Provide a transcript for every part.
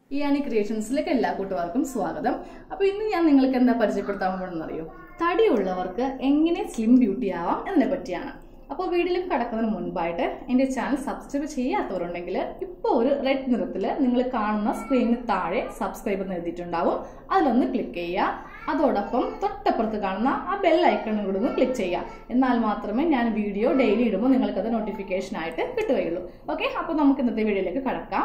ഇയാനി ക്രിയേഷൻസിലേക്ക് എല്ലാ കൂട്ടുകാർക്കും സ്വാഗതം. അപ്പോൾ ഇന്ന് ഞാൻ നിങ്ങൾക്ക് എന്താ പരിചയപ്പെടുത്താൻ പോകുന്നതെന്നറിയോ? തടിയുള്ളവർക്ക് എങ്ങനെ സ്ലിം ബ്യൂട്ടി ആവാം എന്നതിനെ പറ്റിയാണ്. അപ്പോൾ വീഡിയോയിലേക്ക് കടക്കുന്നതിന് മുൻപായിട്ട് എൻ്റെ ചാനൽ സബ്സ്ക്രൈബ് ചെയ്യാത്തവരുണ്ടെങ്കിൽ ഇപ്പോൾ ഒരു റെഡ് നിറത്തിൽ നിങ്ങൾ കാണുന്ന സ്ക്രീനിന് താഴെ സബ്സ്ക്രൈബ് എന്ന് എഴുതിയിട്ടുണ്ടാവും. അതിലൊന്ന് ക്ലിക്ക് ചെയ്യുക. അതോടൊപ്പം തൊട്ടപ്പുറത്ത് കാണുന്ന ആ ബെൽ ഐക്കണും കൂടി ഒന്ന് ക്ലിക്ക് ചെയ്യുക. എന്നാൽ മാത്രമേ ഞാൻ വീഡിയോ ഡെയിലി ഇടുമ്പോൾ നിങ്ങൾക്കത് നോട്ടിഫിക്കേഷനായിട്ട് കിട്ടുകയുള്ളൂ. ഓക്കെ, അപ്പോൾ നമുക്ക് ഇന്നത്തെ വീഡിയോയിലേക്ക് കടക്കാം.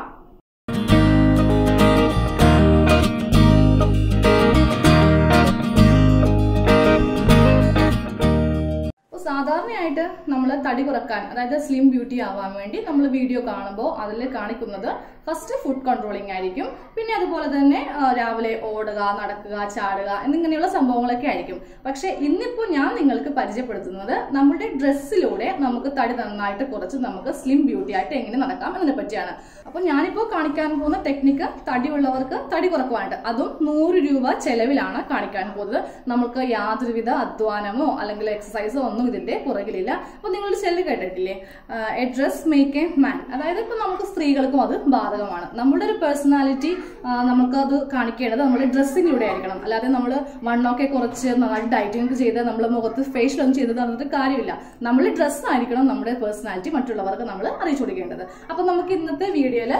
സാധാരണയായിട്ട് നമ്മൾ തടി കുറക്കാൻ, അതായത് സ്ലിം ബ്യൂട്ടി ആവാൻ വേണ്ടി നമ്മൾ വീഡിയോ കാണുമ്പോൾ അതിൽ കാണിക്കുന്നത് ഫസ്റ്റ് ഫുഡ് കൺട്രോളിങ് ആയിരിക്കും. പിന്നെ അതുപോലെ തന്നെ രാവിലെ ഓടുക, നടക്കുക, ചാടുക എന്നിങ്ങനെയുള്ള സംഭവങ്ങളൊക്കെ ആയിരിക്കും. പക്ഷെ ഇന്നിപ്പോൾ ഞാൻ നിങ്ങൾക്ക് പരിചയപ്പെടുത്തുന്നത് നമ്മുടെ ഡ്രസ്സിലൂടെ നമുക്ക് തടി നന്നായിട്ട് കുറച്ച് നമുക്ക് സ്ലിം ബ്യൂട്ടി ആയിട്ട് എങ്ങനെ നടക്കാം എന്നതിനെ പറ്റിയാണ്. അപ്പോൾ ഞാനിപ്പോൾ കാണിക്കാൻ പോകുന്ന ടെക്നിക്ക് തടിയുള്ളവർക്ക് തടി കുറക്കുവാനായിട്ട്, അതും 100 രൂപ ചെലവിലാണ് കാണിക്കാൻ പോകുന്നത്. നമുക്ക് യാതൊരുവിധ അധ്വാനമോ അല്ലെങ്കിൽ എക്സസൈസോ ഒന്നും ഇതിന്റെ പുറകിലില്ല. അപ്പൊ നിങ്ങൾ ചെല്ലു കേട്ടിട്ടില്ലേ, a dress make a man, അതായത് ഇപ്പൊ നമുക്ക് സ്ത്രീകൾക്കും അത് ബാധകമാണ്. നമ്മുടെ ഒരു പേഴ്സണാലിറ്റി നമുക്ക് അത് കാണിക്കേണ്ടത് നമ്മുടെ ഡ്രസ്സിങ്ങിലൂടെ ആയിരിക്കണം. അല്ലാതെ നമ്മൾ വണ്ണൊക്കെ കുറച്ച് നന്നായിട്ട് ഡയറ്റിംഗ് ചെയ്ത് നമ്മൾ മുഖത്ത് ഫേഷ്യലൊന്നും ചെയ്തത് തന്നിട്ട് കാര്യമില്ല. നമ്മൾ ഡ്രസ്സായിരിക്കണം നമ്മുടെ പേഴ്സണാലിറ്റി മറ്റുള്ളവർക്ക് നമ്മൾ അറിയിച്ചു കൊടുക്കേണ്ടത്. അപ്പൊ നമുക്ക് ഇന്നത്തെ വീഡിയോയില്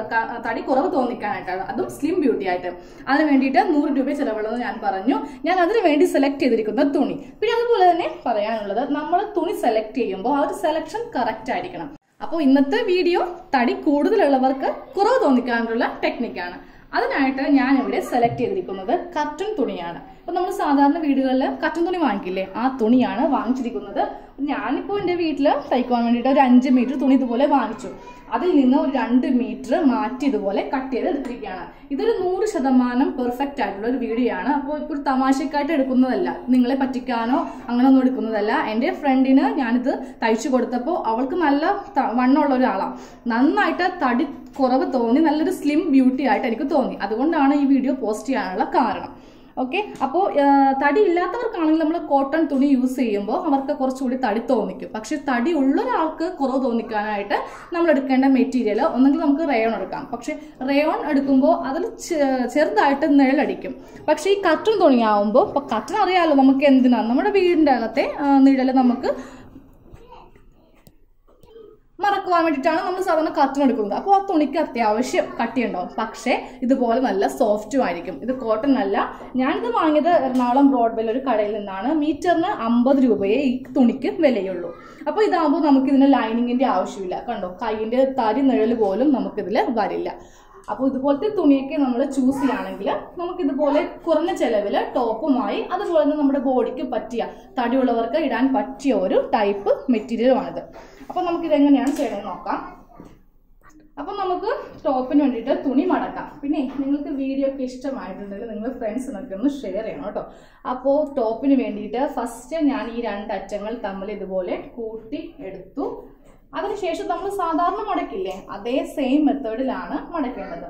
തടി കുറവ് തോന്നിക്കാനായിട്ടാണ്, അതും സ്ലിം ബ്യൂട്ടി ആയിട്ട്. അതിന് വേണ്ടിയിട്ട് 100 രൂപ ചിലവുള്ളതെന്ന് ഞാൻ പറഞ്ഞു. ഞാൻ അതിന് വേണ്ടി സെലക്ട് ചെയ്തിരിക്കുന്ന തുണി, പിന്നെ അതുപോലെ തന്നെ പറയാനുള്ളത്, നമ്മൾ തുണി സെലക്ട് ചെയ്യുമ്പോൾ ആ ഒരു സെലക്ഷൻ കറക്റ്റ് ആയിരിക്കണം. അപ്പോൾ ഇന്നത്തെ വീഡിയോ തടി കൂടുതലുള്ളവർക്ക് കുറവ് തോന്നിക്കാനുള്ള ടെക്നിക്കാണ്. അതിനായിട്ട് ഞാൻ ഇവിടെ സെലക്ട് ചെയ്തിരിക്കുന്നത് കർട്ടൺ തുണിയാണ്. അപ്പൊ നമ്മൾ സാധാരണ വീടുകളിൽ കർട്ടൺ തുണി വാങ്ങിക്കില്ലേ, ആ തുണിയാണ് വാങ്ങിച്ചിരിക്കുന്നത്. ഞാനിപ്പോൾ എൻ്റെ വീട്ടിൽ തയ്ക്കുവാൻ വേണ്ടിയിട്ട് ഒരു 5 മീറ്റർ തുണി ഇതുപോലെ വാങ്ങിച്ചു. അതിൽ നിന്ന് ഒരു 2 മീറ്റർ മാറ്റി ഇതുപോലെ കട്ട് ചെയ്ത് എടുത്തിരിക്കുകയാണ്. ഇതൊരു 100% പെർഫെക്റ്റ് ആയിട്ടുള്ള ഒരു വീഡിയോ ആണ്. അപ്പോൾ ഇപ്പോൾ തമാശക്കായിട്ട് എടുക്കുന്നതല്ല, നിങ്ങളെ പറ്റിക്കാനോ അങ്ങനെ ഒന്നും എടുക്കുന്നതല്ല. എൻ്റെ ഫ്രണ്ടിന് ഞാനിത് തയ്ച്ചു കൊടുത്തപ്പോൾ അവൾക്ക് നല്ല വണ്ണമുള്ള ഒരാളാണ്, നന്നായിട്ട് തടി കുറവ് തോന്നി, നല്ലൊരു സ്ലിം ബ്യൂട്ടി ആയിട്ട് എനിക്ക് തോന്നി. അതുകൊണ്ടാണ് ഈ വീഡിയോ പോസ്റ്റ് ചെയ്യാനുള്ള കാരണം. ഓക്കെ, അപ്പോൾ തടി ഇല്ലാത്തവർക്കാണെങ്കിൽ നമ്മൾ കോട്ടൺ തുണി യൂസ് ചെയ്യുമ്പോൾ അവർക്ക് കുറച്ചുകൂടി തടി തോന്നിക്കും. പക്ഷെ തടി ഉള്ള ഒരാൾക്ക് കുറവ് തോന്നിക്കാനായിട്ട് നമ്മൾ എടുക്കേണ്ട മെറ്റീരിയൽ ഒന്നെങ്കിൽ നമുക്ക് റയോൺ എടുക്കാം. പക്ഷെ റയോൺ എടുക്കുമ്പോൾ അതിൽ ചെറുതായിട്ട് നിഴലടിക്കും. പക്ഷെ ഈ കർട്ടൺ തുണിയാവുമ്പോൾ, ഇപ്പോൾ കർട്ടൺ അറിയാമല്ലോ നമുക്ക് എന്തിനാണ്, നമ്മുടെ വീടിൻ്റെ അകത്തെ നിഴൽ നമുക്ക് മറക്കുവാൻ വേണ്ടിയിട്ടാണ് നമ്മൾ സാധാരണ കർട്ടൺ എടുക്കുന്നത്. അപ്പോൾ ആ തുണിക്ക് അത്യാവശ്യം കട്ടിയുണ്ടാവും, പക്ഷേ ഇതുപോലെ നല്ല സോഫ്റ്റും ആയിരിക്കും. ഇത് കോട്ടൺ അല്ല. ഞാനിത് വാങ്ങിയത് എറണാകുളം ബ്രോഡ്വേയിൽ ഒരു കടയിൽ നിന്നാണ്. മീറ്ററിന് 50 രൂപയെ ഈ തുണിക്ക് വിലയുള്ളൂ. അപ്പോൾ ഇതാകുമ്പോൾ നമുക്കിതിന് ലൈനിങ്ങിൻ്റെ ആവശ്യമില്ല. കണ്ടോ, കൈയിൻ്റെ തരി നിഴൽ പോലും നമുക്കിതിൽ വരില്ല. അപ്പോൾ ഇതുപോലത്തെ തുണിയൊക്കെ നമ്മൾ ചൂസ് ചെയ്യുകയാണെങ്കിൽ നമുക്കിതുപോലെ കുറഞ്ഞ ചിലവിൽ ടോപ്പുമായി അതുപോലെ തന്നെ നമ്മുടെ ബോഡിക്ക് പറ്റിയ, തടിയുള്ളവർക്ക് ഇടാൻ പറ്റിയ ഒരു ടൈപ്പ് മെറ്റീരിയലുമാണിത്. അപ്പോൾ നമുക്കിതെങ്ങനെയാണ് ചെയ്യണമെന്ന് നോക്കാം. അപ്പം നമുക്ക് ടോപ്പിന് വേണ്ടിയിട്ട് തുണി മടക്കാം. പിന്നെ നിങ്ങൾക്ക് വീഡിയോ ഒക്കെ ഇഷ്ടമായിട്ടുണ്ടെങ്കിൽ നിങ്ങൾ ഫ്രണ്ട്സിനൊക്കെ ഒന്ന് ഷെയർ ചെയ്യണം കേട്ടോ. അപ്പോൾ ടോപ്പിന് വേണ്ടിയിട്ട് ഫസ്റ്റ് ഞാൻ ഈ 2 അറ്റങ്ങൾ തമ്മിൽ ഇതുപോലെ കൂട്ടി എടുത്തു. അതിനുശേഷം നമ്മൾ സാധാരണ മടക്കില്ലേ, അതേ സെയിം മെത്തേഡിലാണ് മടക്കേണ്ടത്.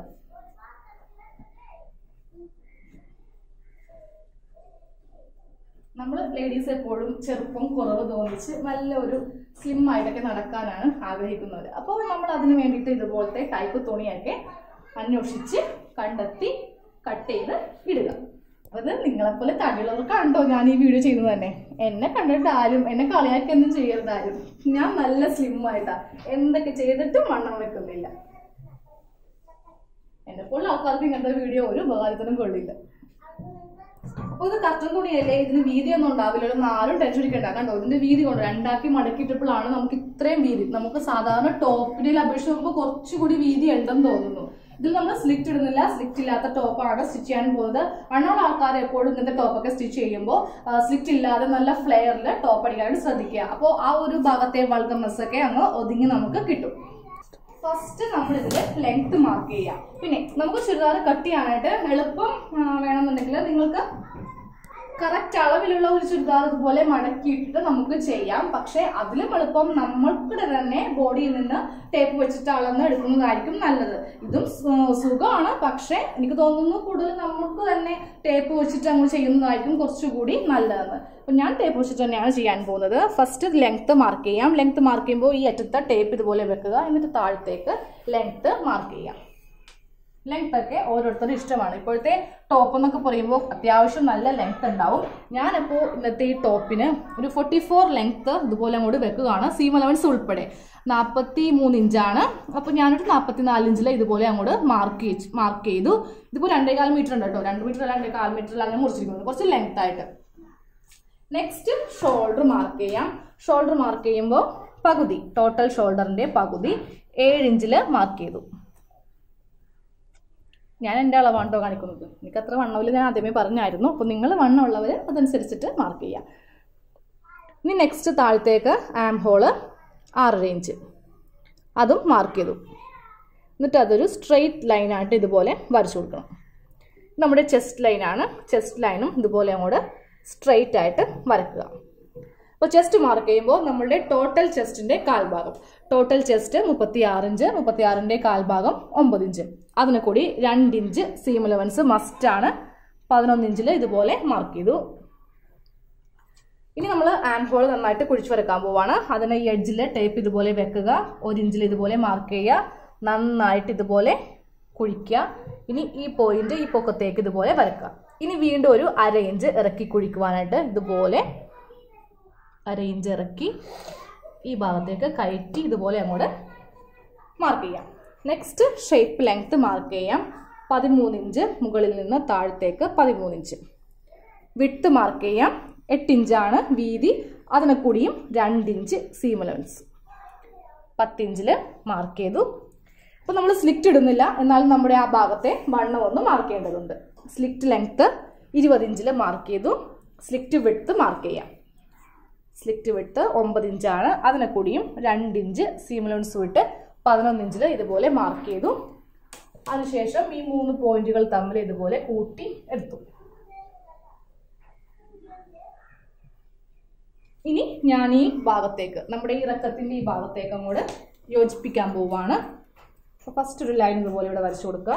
നമ്മൾ ലേഡീസ് എപ്പോഴും ചെറുപ്പം കുറവ് തോന്നിച്ച് നല്ല ഒരു സ്ലിം ആയിട്ടൊക്കെ നടക്കാനാണ് ആഗ്രഹിക്കുന്നത്. അപ്പോൾ നമ്മൾ അതിന് വേണ്ടിയിട്ട് ഇതുപോലത്തെ ടൈപ്പ് തുണിയൊക്കെ അന്വേഷിച്ച് കണ്ടെത്തി കട്ട് ചെയ്ത് ഇടുക. അത് നിങ്ങളെപ്പോലെ തടിയുള്ളവർക്കാണോ ഞാൻ ഈ വീഡിയോ ചെയ്യുന്നത് തന്നെ. എന്നെ കണ്ടിട്ട് ആരും എന്നെ കളിയാക്കൊന്നും ചെയ്യരുത് ആരും. ഞാൻ നല്ല സ്ലിം ആയിട്ടാണ് എന്തൊക്കെ ചെയ്തിട്ടും വണ്ണം വെക്കുന്നില്ല. എന്നെ പോലെ ആൾക്കാർക്ക് ഇങ്ങനത്തെ വീഡിയോ ഒരു ഉപകാരത്തിനും കൊള്ളില്ല. അപ്പോൾ ഇത് കർട്ടൺ തുണിയല്ലേ, ഇതിന് വീതി ഒന്നും ഉണ്ടാവില്ലല്ലോ, ആരും ടെൻഷൻ അടിക്കണ്ട. കണ്ടോ, ഇതിന്റെ വീതി കൊണ്ട് 2 ആക്കി മടക്കിയിട്ടപ്പോഴാണ് നമുക്ക് ഇത്രയും വീതി. നമുക്ക് സാധാരണ ടോപ്പിനെ അപേക്ഷിച്ച് നോക്കുമ്പോൾ കുറച്ചുകൂടി വീതി ഉണ്ടെന്ന് തോന്നുന്നു. ഇതിൽ നമ്മൾ സ്ലിറ്റ് ഇടുന്നില്ല, സ്ലിറ്റ് ഇല്ലാത്ത ടോപ്പാണ് സ്റ്റിച്ച് ചെയ്യാൻ പോകുന്നത്. വണ്ണമുള്ള ആൾക്കാർ എപ്പോഴും ഇങ്ങനത്തെ ടോപ്പൊക്കെ സ്റ്റിച്ച് ചെയ്യുമ്പോൾ സ്ലിറ്റ് ഇല്ലാതെ നല്ല ഫ്ലെയറിൽ ടോപ്പ് അടിക്കാനായിട്ട് ശ്രദ്ധിക്കുക. അപ്പോൾ ആ ഒരു ഭാഗത്തെ വൾഗർനെസ് ഒക്കെ അങ്ങ് ഒതുങ്ങി നമുക്ക് കിട്ടും. ഫസ്റ്റ് നമ്മൾ ഇതിൽ ലെങ്ത് മാർക്ക് ചെയ്യാം. പിന്നെ നമുക്ക് ചുരിദാർ കട്ട് ചെയ്യാനായിട്ട് എളുപ്പം വേണമെന്നുണ്ടെങ്കിൽ നിങ്ങൾക്ക് കറക്റ്റ് അളവിലുള്ള ഒരു ചുരിദാർ ഇതുപോലെ മടക്കിയിട്ടിട്ട് നമുക്ക് ചെയ്യാം. പക്ഷെ അതിലും എളുപ്പം നമ്മൾക്കിടെ തന്നെ ബോഡിയിൽ നിന്ന് ടേപ്പ് വെച്ചിട്ട് അളന്ന് എടുക്കുന്നതായിരിക്കും നല്ലത്. ഇതും സുഖമാണ്, പക്ഷെ എനിക്ക് തോന്നുന്നു കൂടുതൽ നമുക്ക് തന്നെ ടേപ്പ് വെച്ചിട്ട് അങ്ങ് ചെയ്യുന്നതായിരിക്കും കുറച്ചുകൂടി നല്ലതെന്ന്. അപ്പം ഞാൻ ടേപ്പ് വെച്ചിട്ട് തന്നെയാണ് ചെയ്യാൻ പോകുന്നത്. ഫസ്റ്റ് ലെങ്ത് മാർക്ക് ചെയ്യാം. ലെങ്ത് മാർക്ക് ചെയ്യുമ്പോൾ ഈ അറ്റത്തെ ടേപ്പ് ഇതുപോലെ വെക്കുക, എന്നിട്ട് താഴത്തേക്ക് ലെങ്ത് മാർക്ക് ചെയ്യാം. ലെങ്ത് ഒക്കെ ഓരോരുത്തരും ഇഷ്ടമാണ്. ഇപ്പോഴത്തെ ടോപ്പ് എന്നൊക്കെ പറയുമ്പോൾ അത്യാവശ്യം നല്ല ലെങ്ത് ഉണ്ടാവും. ഞാനിപ്പോൾ ഇന്നത്തെ ഈ ടോപ്പിന് ഒരു 44 ലെങ്ത് ഇതുപോലെ അങ്ങോട്ട് വെക്കുകയാണ്, സീം അലവൻസ് ഉൾപ്പെടെ. 43 ഇഞ്ചാണ്. അപ്പോൾ ഞാനൊരു 44 ഇഞ്ചിൽ ഇതുപോലെ അങ്ങോട്ട് മാർക്ക് ചെയ്തു. ഇതിപ്പോൾ 2.25 മീറ്റർ ഉണ്ട് കേട്ടോ, 2 മീറ്റർ 2.25 മീറ്ററിൽ അങ്ങനെ മുറിച്ചിരിക്കുന്നത്, കുറച്ച് ലെങ്ത് ആയിട്ട്. നെക്സ്റ്റ് ഷോൾഡർ മാർക്ക് ചെയ്യാം. ഷോൾഡർ മാർക്ക് ചെയ്യുമ്പോൾ പകുതി, ടോട്ടൽ ഷോൾഡറിന്റെ പകുതി 7 ഇഞ്ചിൽ മാർക്ക് ചെയ്തു. ഞാൻ എൻ്റെ അളവാണ് കേട്ടോ കാണിക്കുന്നത്. എനിക്ക് അത്ര വണ്ണമില്ല, ഞാൻ ആദ്യമേ പറഞ്ഞായിരുന്നു. അപ്പോൾ നിങ്ങൾ വണ്ണമുള്ളവർ അതനുസരിച്ചിട്ട് മാർക്ക് ചെയ്യുക. ഇനി നെക്സ്റ്റ് താഴത്തേക്ക് ആം ഹോള് 6 ഇഞ്ച് അതും മാർക്ക് ചെയ്തു. എന്നിട്ട് അതൊരു സ്ട്രെയിറ്റ് ലൈനായിട്ട് ഇതുപോലെ വരച്ചു കൊടുക്കണം. നമ്മുടെ ചെസ്റ്റ് ലൈനാണ്, ചെസ്റ്റ് ലൈനും ഇതുപോലെ അങ്ങോട്ട് സ്ട്രെയിറ്റ് ആയിട്ട് വരക്കുക. അപ്പോൾ ചെസ്റ്റ് മാർക്ക് ചെയ്യുമ്പോൾ നമ്മളുടെ ടോട്ടൽ ചെസ്റ്റിന്റെ കാൽഭാഗം, ടോട്ടൽ ചെസ്റ്റ് 36 ഇഞ്ച്, 36ന്റെ കാൽഭാഗം 9 ഇഞ്ച്. അതിന് കൂടി 2 ഇഞ്ച് സീം അലവൻസ് മസ്റ്റ് ആണ്. 11 ഇഞ്ചിൽ ഇതുപോലെ മാർക്ക് ചെയ്തു. ഇനി നമ്മൾ ആം ഹോൾ നന്നായിട്ട് കുഴിച്ചു വരക്കാൻ പോവാണ്. അതിന് ഈ എഡ്ജിൽ ടേപ്പ് ഇതുപോലെ വെക്കുക, 1 ഇഞ്ചിൽ ഇതുപോലെ മാർക്ക് ചെയ്യുക, നന്നായിട്ട് ഇതുപോലെ കുഴിക്കുക. ഇനി ഈ പോയിന്റ് ഈ പൊക്കത്തേക്ക് ഇതുപോലെ വരക്കുക. ഇനി വീണ്ടും ഒരു 1/2 ഇഞ്ച് ഇറക്കി കുഴിക്കുവാനായിട്ട് ഇതുപോലെ 1/2 ഇഞ്ച് ഇറക്കി ഈ ഭാഗത്തേക്ക് കയറ്റി ഇതുപോലെ അങ്ങോട്ട് മാർക്ക് ചെയ്യാം. നെക്സ്റ്റ് ഷേപ്പ് ലെങ്ത് മാർക്ക് ചെയ്യാം. 13 ഇഞ്ച് മുകളിൽ നിന്ന് താഴത്തേക്ക് 13 ഇഞ്ച്. വിഡ്ത്ത് മാർക്ക് ചെയ്യാം. 8 ഇഞ്ചാണ് വീതി, അതിനെ കൂടിയും 2 ഇഞ്ച് സീം അലവൻസ്. 10 ഇഞ്ചിൽ മാർക്ക് ചെയ്തു. അപ്പോൾ നമ്മൾ സ്ലിറ്റ് ഇടുന്നില്ല, എന്നാലും നമ്മുടെ ആ ഭാഗത്തെ വണ്ണം ഒന്ന് മാർക്ക് ചെയ്യേണ്ടതുണ്ട്. സ്ലിറ്റ് ലെങ്ത് 20 ഇഞ്ചിൽ മാർക്ക് ചെയ്തു. സ്ലിറ്റ് വിഡ്ത്ത് മാർക്ക് ചെയ്യാം. സ്ലിറ്റ് വിഡ്ത്ത് 9 ഇഞ്ചാണ്, അതിനെ കൂടിയും 2 ഇഞ്ച് സീം അലവൻസ് വിട്ട് 11 ഇഞ്ചിൽ ഇതുപോലെ മാർക്ക് ചെയ്തു. അതിനുശേഷം ഈ 3 പോയിന്റുകൾ തമ്മിൽ ഇതുപോലെ കൂട്ടി എടുത്തു. ഇനി ഞാൻ ഈ ഭാഗത്തേക്ക്, നമ്മുടെ ഈ ഇറക്കത്തിന്റെ ഈ ഭാഗത്തേക്ക് അങ്ങോട്ട് യോജിപ്പിക്കാൻ പോവാണ്. ഫസ്റ്റ് ഒരു ലൈൻ ഇതുപോലെ ഇവിടെ വരച്ചു കൊടുക്കുക.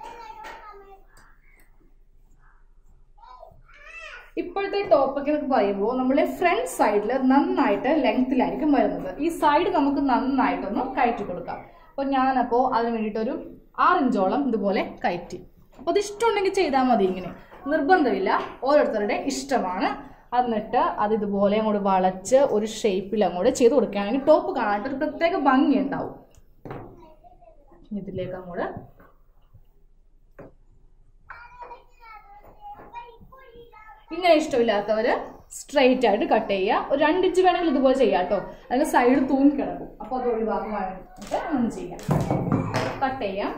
ഇപ്പോഴത്തെ ടോപ്പൊക്കെ എന്നൊക്കെ പറയുമ്പോൾ നമ്മളെ ഫ്രണ്ട് സൈഡിൽ നന്നായിട്ട് ലെങ്ത്തിലായിരിക്കും വരുന്നത്. ഈ സൈഡ് നമുക്ക് നന്നായിട്ടൊന്ന് കയറ്റി കൊടുക്കാം. അപ്പോൾ ഞാനപ്പോൾ അതിന് വേണ്ടിയിട്ടൊരു 6 ഇഞ്ചോളം ഇതുപോലെ കയറ്റി. അപ്പോൾ അത് ഇഷ്ടമുണ്ടെങ്കിൽ ചെയ്താൽ മതി, ഇങ്ങനെ നിർബന്ധമില്ല, ഓരോരുത്തരുടെ ഇഷ്ടമാണ്. എന്നിട്ട് അത് ഇതുപോലെ അങ്ങോട്ട് വളച്ച് ഒരു ഷേപ്പിൽ അങ്ങോട്ട് ചെയ്ത് കൊടുക്കുകയാണെങ്കിൽ ടോപ്പ് കാണാനായിട്ട് ഒരു പ്രത്യേക ഭംഗി ഉണ്ടാവും. ഇതിലേക്ക് അങ്ങോട്ട് ഇങ്ങനെ ഇഷ്ടമില്ലാത്തവര് സ്ട്രെയിറ്റ് ആയിട്ട് കട്ട് ചെയ്യുക. ഒരു 2 ഇഞ്ച് വേണമെങ്കിൽ ഇതുപോലെ ചെയ്യാം കേട്ടോ, അതിന് സൈഡ് തൂങ്ങി കിടക്കും. അപ്പോൾ അത് ഒഴിവാക്കുവാനായിട്ട് അങ്ങനെ ചെയ്യാം. കട്ട് ചെയ്യാം.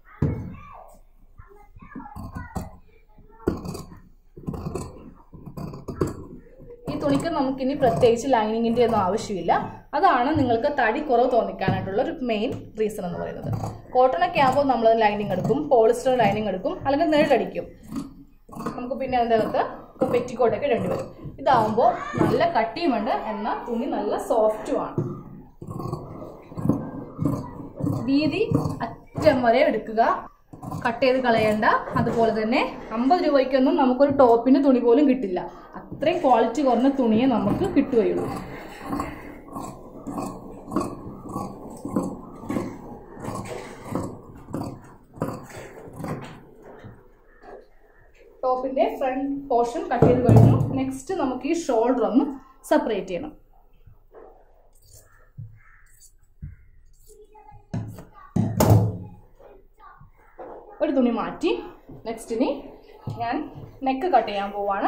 ഈ തുണിക്ക് നമുക്കിനി പ്രത്യേകിച്ച് ലൈനിങ്ങിന്റെ ഒന്നും ആവശ്യമില്ല. അതാണ് നിങ്ങൾക്ക് തടി കുറവ് തോന്നിക്കാനായിട്ടുള്ള ഒരു മെയിൻ റീസൺ എന്ന് പറയുന്നത്. കോട്ടൺ ഒക്കെ ആകുമ്പോൾ നമ്മൾ ലൈനിങ് എടുക്കും, പോളിസ്റ്റർ ലൈനിങ് എടുക്കും, അല്ലെങ്കിൽ നെഴടിക്കും. നമുക്ക് പിന്നെ അതിൻ്റെ അകത്ത് പെറ്റിക്കോട്ടൊക്കെ ഇടേണ്ടി വരും. ഇതാവുമ്പോൾ നല്ല കട്ടിയുമുണ്ട്, എന്നാൽ തുണി നല്ല സോഫ്റ്റുമാണ്. വീതി അറ്റം വരെ എടുക്കുക, കട്ട് ചെയ്ത് കളയണ്ട. അതുപോലെ തന്നെ 50 രൂപയ്ക്കൊന്നും നമുക്കൊരു ടോപ്പിന് തുണി പോലും കിട്ടില്ല. അത്രയും ക്വാളിറ്റി കുറഞ്ഞ തുണിയെ നമുക്ക് കിട്ടുകയുള്ളൂ. ടോപ്പിന്റെ ഫ്രണ്ട് പോർഷൻ കട്ട് ചെയ്ത് കഴിഞ്ഞു. നെക്സ്റ്റ് നമുക്ക് ഈ ഷോൾഡർ ഒന്ന് സെപ്പറേറ്റ് ചെയ്യണം. ഒരു തുണി മാറ്റി നെക്സ്റ്റിനി ഞാൻ നെക്ക് കട്ട് ചെയ്യാൻ പോവാണ്.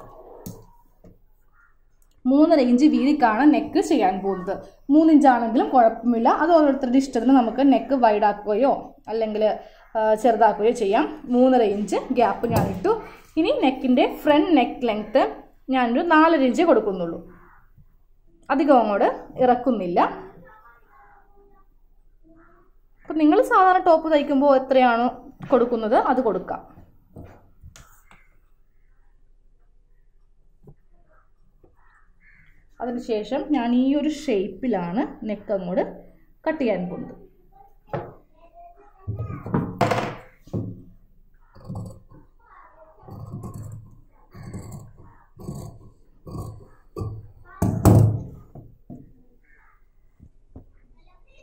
3.5 ഇഞ്ച് വീതിക്കാണ് നെക്ക് ചെയ്യാൻ പോകുന്നത്. 3 ഇഞ്ചാണെങ്കിലും കുഴപ്പമില്ല, അത് ഓരോരുത്തരുടെ ഇഷ്ടത്തിന് നമുക്ക് നെക്ക് വൈഡാക്കുകയോ അല്ലെങ്കിൽ ചെറുതാക്കുകയോ ചെയ്യാം. 3.5 ഇഞ്ച് ഗ്യാപ്പ് ഞാൻ ഇട്ടു. ഇനി നെക്കിൻ്റെ ഫ്രണ്ട് നെക്ക് ലെങ്ത്ത് ഞാനൊരു 4.5 ഇഞ്ച് കൊടുക്കുന്നുള്ളൂ, അധികം അങ്ങോട്ട് ഇറക്കുന്നില്ല. അപ്പം നിങ്ങൾ സാധാരണ ടോപ്പ് തയ്ക്കുമ്പോൾ എത്രയാണോ കൊടുക്കുന്നത് അത് കൊടുക്കാം. അതിനുശേഷം ഞാൻ ഈ ഒരു ഷേപ്പിലാണ് നെക്ക് അങ്ങോട്ട് കട്ട് ചെയ്യാൻ പോകുന്നത്.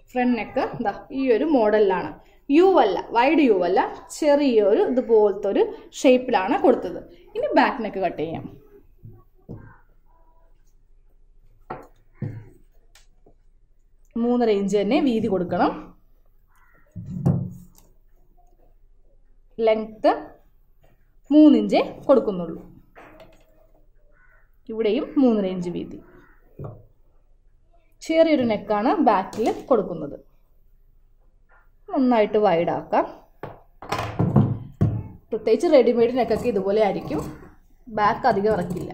ഫ്രണ്ട് നെക്ക് ഇതാ ഈ ഒരു മോഡലിലാണ്. യു അല്ല, വൈഡ് യു അല്ല, ചെറിയൊരു ഇതുപോലത്തെ ഒരു ഷേപ്പിലാണ് കൊടുത്തത്. ഇനി ബാക്ക് നെക്ക് കട്ട് ചെയ്യാം. മൂന്നര ഇഞ്ച് തന്നെ വീതി കൊടുക്കണം. ലെങ്ത്ത് 3 ഇഞ്ചേ കൊടുക്കുന്നുള്ളൂ. ഇവിടെയും 3.5 ഇഞ്ച് വീതി. ചെറിയൊരു നെക്കാണ് ബാക്കിൽ കൊടുക്കുന്നത്. നന്നായിട്ട് വൈഡ് ആക്കാം. പ്രത്യേകിച്ച് റെഡിമെയ്ഡ് നെക്കൊക്കെ ഇതുപോലെ ആയിരിക്കും, ബാക്ക് അധികം ഇറക്കില്ല.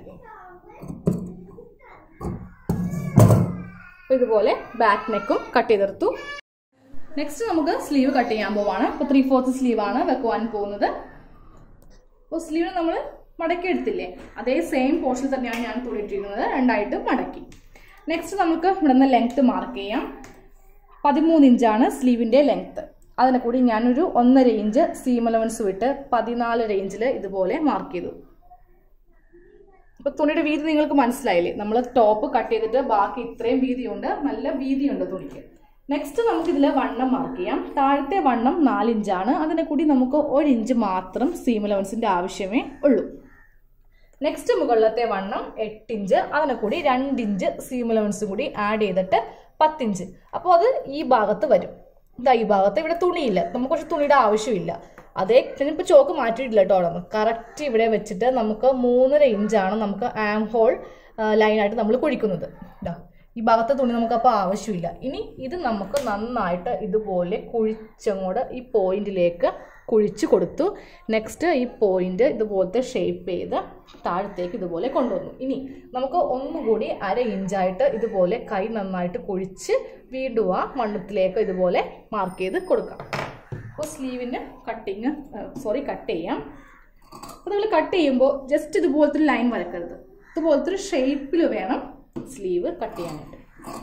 ഇതുപോലെ ബാക്ക് നെക്കും കട്ട് ചെയ്തെടുത്തു. നെക്സ്റ്റ് നമുക്ക് സ്ലീവ് കട്ട് ചെയ്യാൻ പോവാണ്. ഇപ്പോൾ 3/4 സ്ലീവാണ് വെക്കുവാൻ പോകുന്നത്. അപ്പോൾ സ്ലീവ് നമ്മൾ മടക്കി എടുത്തില്ലേ, അതേ സെയിം പോർഷൻ തന്നെയാണ് ഞാൻ തുണിയിട്ടിരിക്കുന്നത്, രണ്ടായിട്ട് മടക്കി. നെക്സ്റ്റ് നമുക്ക് ഇവിടെ നിന്ന് ലെങ്ത്ത് മാർക്ക് ചെയ്യാം. 13 ഇഞ്ചാണ് സ്ലീവിൻ്റെ ലെങ്ത്ത്. അതിനെ കൂടി ഞാനൊരു 1.5 ഇഞ്ച് സീം അലവൻസ് വിട്ട് 14 ഇഞ്ചിൽ ഇതുപോലെ മാർക്ക് ചെയ്തു. അപ്പോൾ തുണിയുടെ വീതി നിങ്ങൾക്ക് മനസ്സിലായില്ലേ, നമ്മൾ ടോപ്പ് കട്ട് ചെയ്തിട്ട് ബാക്കി ഇത്രയും വീതിയുണ്ട്, നല്ല വീതിയുണ്ട് തുണിക്ക്. നെക്സ്റ്റ് നമുക്കിതിൽ വണ്ണം മാർക്ക് ചെയ്യാം. താഴത്തെ വണ്ണം 4 ഇഞ്ചാണ്. അതിനെ കൂടി നമുക്ക് 1 ഇഞ്ച് മാത്രം സീം അലവൻസിൻ്റെ ആവശ്യമേ ഉള്ളൂ. നെക്സ്റ്റ് മുകളിലത്തെ വണ്ണം 8 ഇഞ്ച്. അതിനെ കൂടി 2 ഇഞ്ച് സീം അലവൻസ് കൂടി ആഡ് ചെയ്തിട്ട് 10 ഇഞ്ച്. അപ്പോൾ അത് ഈ ഭാഗത്ത് വരും. ഇതാ ഈ ഭാഗത്ത് ഇവിടെ തുണിയില്ല, നമുക്ക് കുറച്ച് തുണിയുടെ ആവശ്യമില്ല. അതേ ഞാനിപ്പോൾ ചോക്ക് മാറ്റിയിട്ടില്ല കേട്ടോ. കറക്റ്റ് ഇവിടെ വെച്ചിട്ട് നമുക്ക് 3.5 ഇഞ്ചാണ് നമുക്ക് ആം ഹോൾ ലൈനായിട്ട് നമ്മൾ കുഴിക്കുന്നത്. ഇതാ ഈ ഭാഗത്തെ തുണി നമുക്കപ്പോൾ ആവശ്യമില്ല. ഇനി ഇത് നമുക്ക് നന്നായിട്ട് ഇതുപോലെ കുഴിച്ചങ്ങോട്ട് ഈ പോയിന്റിലേക്ക് കുഴിച്ച് കൊടുത്തു. നെക്സ്റ്റ് ഈ പോയിന്റ് ഇതുപോലത്തെ ഷേപ്പ് ചെയ്ത് താഴത്തേക്ക് ഇതുപോലെ കൊണ്ടുവന്നു. ഇനി നമുക്ക് ഒന്നുകൂടി 1/2 ഇഞ്ചായിട്ട് ഇതുപോലെ കൈ നന്നായിട്ട് കുഴിച്ച് വീണ്ടും ആ വണ്ണത്തിലേക്ക് ഇതുപോലെ മാർക്ക് ചെയ്ത് കൊടുക്കാം. അപ്പോൾ സ്ലീവിന് കട്ട് ചെയ്യാം. അപ്പോൾ നമ്മൾ കട്ട് ചെയ്യുമ്പോൾ ജസ്റ്റ് ഇതുപോലത്തെ ഒരു ലൈൻ വരക്കരുത്, ഇതുപോലത്തെ ഒരു ഷേപ്പിൽ വേണം സ്ലീവ് കട്ട് ചെയ്യാനായിട്ട്.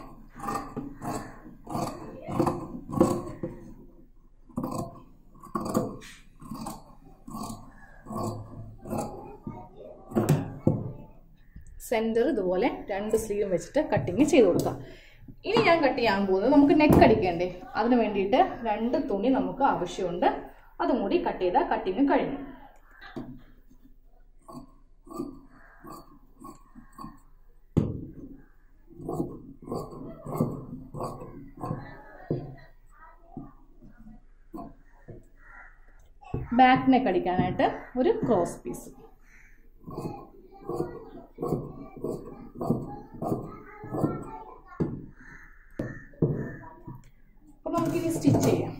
സെന്റർ ഇതുപോലെ 2 സ്ലീവും വെച്ചിട്ട് കട്ടിങ് ചെയ്ത് കൊടുക്കാം. ഇനി ഞാൻ കട്ട് ചെയ്യാൻ പോകുന്നത് നമുക്ക് നെക്ക് അടിക്കണ്ടേ, അതിന് വേണ്ടിയിട്ട് 2 തുണി നമുക്ക് ആവശ്യമുണ്ട്. അതും കൂടി കട്ട് ചെയ്താൽ കട്ടിങ് കഴിഞ്ഞു. ബാക്ക് നെക്ക് അടിക്കാനായിട്ട് ഒരു ക്രോസ് പീസ്. അപ്പോൾ നമുക്കിനി സ്റ്റിച്ച് ചെയ്യാം.